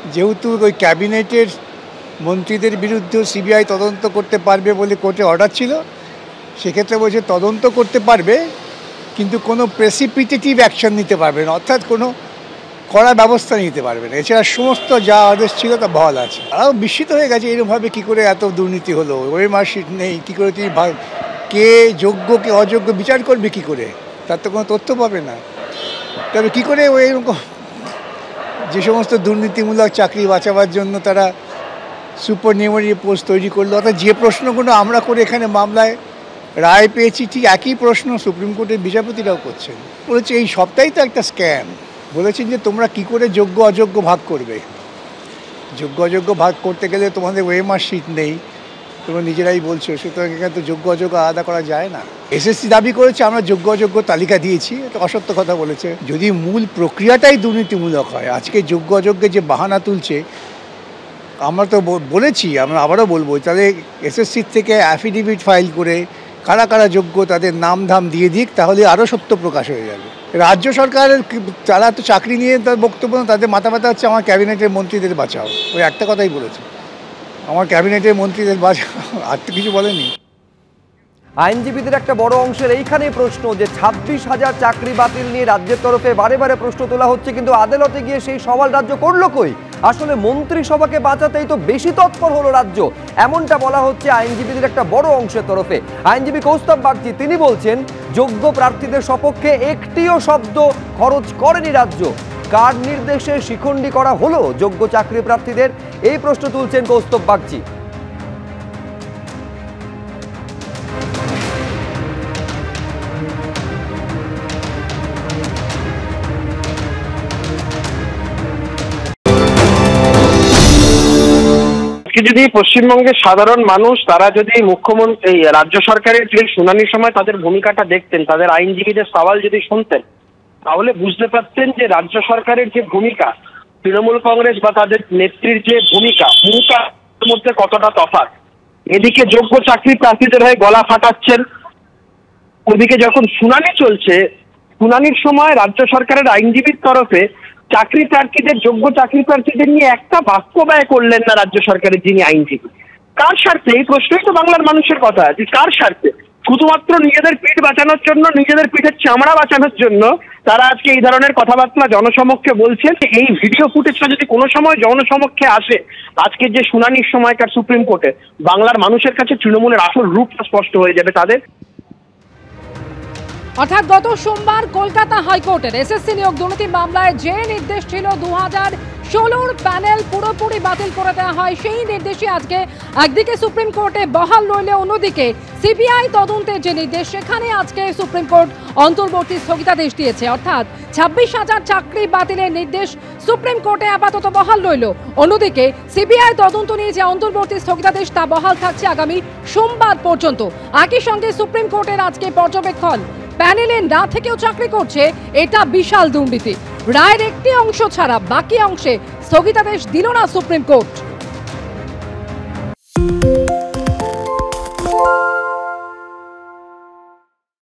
যেহেতু ওই ক্যাবিনেটের মন্ত্রীদের বিরুদ্ধে সিবিআই তদন্ত করতে পারবে বলে কোর্টে অর্ডার ছিল, সেক্ষেত্রে বলছে তদন্ত করতে পারবে কিন্তু কোনো প্রেসিপিটেটিভ অ্যাকশন নিতে পারবে না, অর্থাৎ কোনো কড়া ব্যবস্থা নিতে পারবে না। এছাড়া সমস্ত যা আদেশ ছিল তা বহাল আছে। তারাও বিস্মিত হয়ে গেছে এরকমভাবে কী করে এত দুর্নীতি হলো, ওএমআর শিট নেই, কী করে তিনি কে যোগ্য কে অযোগ্য বিচার করবে কী করে, তার তো কোনো তথ্য পাবে না। তবে কী করে ওই এরকম যে সমস্ত দুর্নীতিমূলক চাকরি বাঁচাবার জন্য তারা সুপার নিউমারি পোস্ট তৈরি করলো, অর্থাৎ যে প্রশ্নগুলো আমরা করে এখানে মামলায় রায় পেয়েছি ঠিক একই প্রশ্ন সুপ্রিম কোর্টের বিচারপতিরাও করছেন। বলেছে এই সবটাই তো একটা স্ক্যাম। বলেছেন যে তোমরা কি করে যোগ্য অযোগ্য ভাগ করবে, যোগ্য অযোগ্য ভাগ করতে গেলে তোমাদের ওএমআর শিট নেই, তোমরা নিজেরাই বলছো, সুতরাং এখানে তো যোগ্য অযোগ্য আলাদা করা যায় না। এসএসসি দাবি করেছে আমরা যোগ্য অযোগ্য তালিকা দিয়েছি, এটা অসত্য কথা বলেছে। যদি মূল প্রক্রিয়াটাই দুর্নীতিমূলক হয়, আজকে যোগ্য অযোগ্যের যে বাহানা তুলছে, আমরা তো বলেছি, আমরা আবারও বলবো, তাহলে এসএসসির থেকে অ্যাফিডেভিট ফাইল করে কারা কারা যোগ্য তাদের নাম ধাম দিয়ে দিক, তাহলে আরও সত্য প্রকাশ হয়ে যাবে। রাজ্য সরকারের যারা তো চাকরি নিয়ে তার বক্তব্য, তাদের মাথা ব্যথা হচ্ছে আমার ক্যাবিনেটের মন্ত্রীদের বাঁচাও, ওই একটা কথাই বলেছে, আমার ক্যাবিনেটের মন্ত্রীদের বাঁচাও, আর তো কিছু বলেনি। আইনজীবীদের একটা বড় অংশের এইখানেই প্রশ্ন যে 26,000 চাকরি বাতিল নিয়ে রাজ্যের তরফে বারে বারে প্রশ্ন তোলা হচ্ছে, কিন্তু আদালতে গিয়ে সেই সওয়াল রাজ্য করলো কই? আসলে মন্ত্রিসভাকে বাঁচাতেই তো বেশি তৎপর হলো রাজ্য, এমনটা বলা হচ্ছে আইনজীবীদের একটা বড় অংশের তরফে। আইনজীবী কৌস্তব বাগচি তিনি বলছেন যোগ্য প্রার্থীদের সপক্ষে একটিও শব্দ খরচ করেনি রাজ্য। কার নির্দেশে শিখণ্ডী করা হলো যোগ্য চাকরি প্রার্থীদের, এই প্রশ্ন তুলছেন কৌস্তব বাগচি। যদি পশ্চিমবঙ্গের সাধারণ মানুষ তারা যদি মুখ্যমন্ত্রী রাজ্য সরকারের যে শুনানির সময় তাদের ভূমিকাটা দেখতেন, তাদের আইনজীবীদের সওয়াল যদি শুনতেন, তাহলে বুঝতে পারতেন যে রাজ্য সরকারের যে ভূমিকা, তৃণমূল কংগ্রেস বা তাদের নেত্রীর যে ভূমিকার মধ্যে কতটা তফাৎ। এদিকে যোগ্য চাকরি প্রার্থীদের হয়ে গলা ফাটাচ্ছেন, ওদিকে যখন শুনানি চলছে, শুনানির সময় রাজ্য সরকারের আইনজীবীর তরফে চাকরি প্রার্থীদের, যোগ্য চাকরি প্রার্থীদের নিয়ে একটা বাক্য ব্যয় করলেন না রাজ্য সরকারের যিনি আইনজীবী। কার স্বার্থে? এই প্রশ্নই তো বাংলার মানুষের কথা, যে কার স্বার্থে? শুধুমাত্র নিজেদের পিঠ বাঁচানোর জন্য, নিজেদের পিঠের চামড়া বাঁচানোর জন্য তারা আজকে এই ধরনের কথাবার্তা জনসমক্ষে বলছেন। এই ভিডিও ফুটেজটা যদি কোনো সময় জনসমক্ষে আসে, আজকে যে শুনানির সময়কার সুপ্রিম কোর্টে, বাংলার মানুষের কাছে তৃণমূলের আসল রূপটা স্পষ্ট হয়ে যাবে তাদের। অর্থাৎ গত সোমবার কলকাতা হাইকোর্টের এসএসসি নিয়োগ দুর্নীতি মামলায় যে নির্দেশ ছিল 2016 প্যানেল পুরোপুরি বাতিল করে দেওয়া হয়, সেই নির্দেশই আজকে একদিকে সুপ্রিম কোর্টে বহাল রইলে অন্যদিকে সিবিআই তদন্তের যে নির্দেশ, সেখানে আজকে সুপ্রিম কোর্ট অন্তর্বর্তী স্থগিতাদেশ দিয়েছে। অর্থাৎ 26,000 চাকরি বাতিলের নির্দেশ সুপ্রিম কোর্টে আপাতত বহাল রইল, অন্যদিকে সিবিআই তদন্ত নিয়ে যে অন্তর্বর্তী স্থগিতাদেশ তা বহাল থাকছে আগামী সোমবার পর্যন্ত। একই সঙ্গে সুপ্রিম কোর্টের আজকে পর্যবেক্ষণ, প্যানেলে না থেকেও চাকরি করছে, এটা বিশাল দুর্নীতি। রায়ের একটি অংশ ছাড়া বাকি অংশে স্থগিতাদেশ দিল না সুপ্রিম কোর্ট।